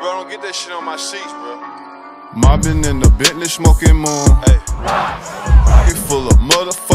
bro, don't get that shit on my sheets, bro. Mobbing in the Bentley, smoking moon. Hey. Pocket full of motherfuckers.